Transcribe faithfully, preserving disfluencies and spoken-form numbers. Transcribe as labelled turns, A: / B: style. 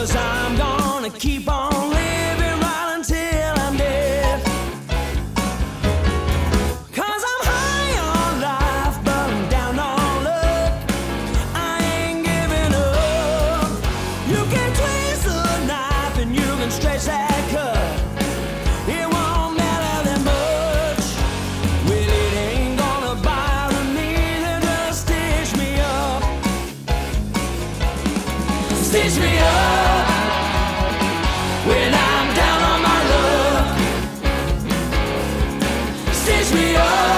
A: 'cause I'm gonna keep on living right until I'm dead. 'Cause I'm high on life, but I'm down on luck. I ain't giving up. You can twist the knife and you can stretch that cut. It won't matter that much. Well, it ain't gonna bother me, then just stitch me up. Stitch me up when I'm down on my luck. Stitch me up.